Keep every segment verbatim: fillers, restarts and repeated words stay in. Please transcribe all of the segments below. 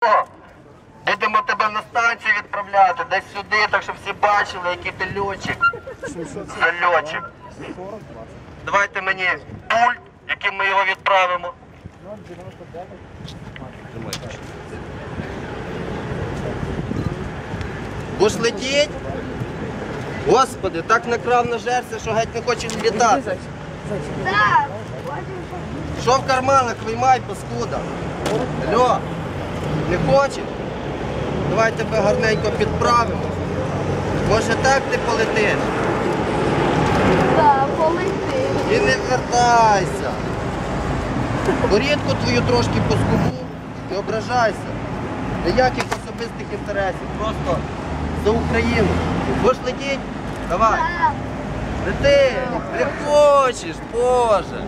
що? Будемо тебе на станцію відправляти, десь сюди, так щоб всі бачили, який ти льотчик. Зальотчик. Давайте мені пульт, яким ми його відправимо. Будеш летіть? Господи, так накрав на жерся, що геть не хочеш літати. Що в карманах виймай, паскуда? Алло, не хочеш? Давай тебе гарненько підправимо. Може так ти полетиш? Так, полетиш. І не вертайся. Борідку твою трошки поскубу, не ображайся. Ніяких особистих інтересів, просто за Україну. Будеш летіть? Давай. Лети, не хочеш, Боже.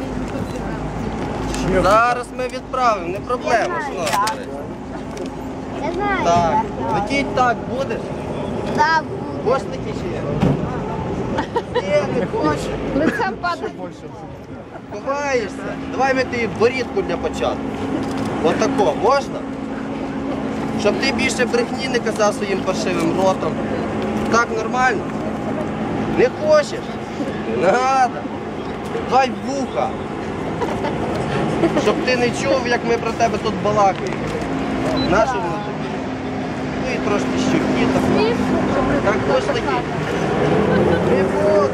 Зараз ми відправимо, не проблема. Що нас, до речі? Я знаю. Так, летіть так, будеш? Так, Будеш летіти чи ні? Ні, не хочеш. лицем падає. Ховаєшся. Давай ми тобі борідку для початку. Отако, можна? Щоб ти більше брехні не казав своїм паршивим ротом. Так нормально? Не хочеш? Не треба. Давай вуха. Щоб ти не чув, як ми про тебе тут балакаємо. Нащо воно тобі? Ну і трошки щуки. Так, так будеш летіти? Не буду.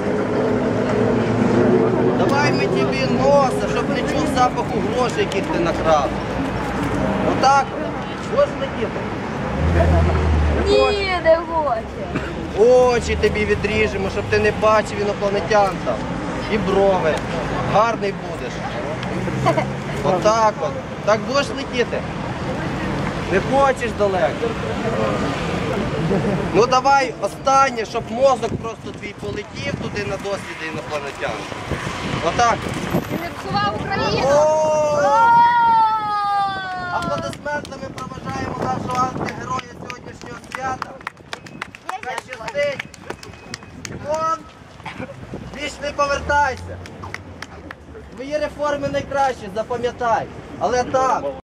Давай ми тобі носа, щоб не чув запаху грошей, яких ти накрав. Отак. Будеш летіти? Ні, не хоче. Очі тобі відріжемо, щоб ти не бачив інопланетян там. І брови. Гарний будеш. Отак от. Так будеш летіти? Не хочеш далеко? Ну давай останнє, щоб мозок просто твій полетів туди на досліди інопланетян. Отак. Ти не псував Україну. О! Аплодисментами проважаємо нашого антигероя сьогоднішнього свята. Хай щастить. Вон, більш не повертайся. Твої реформи найкращі, запам'ятай. Але так.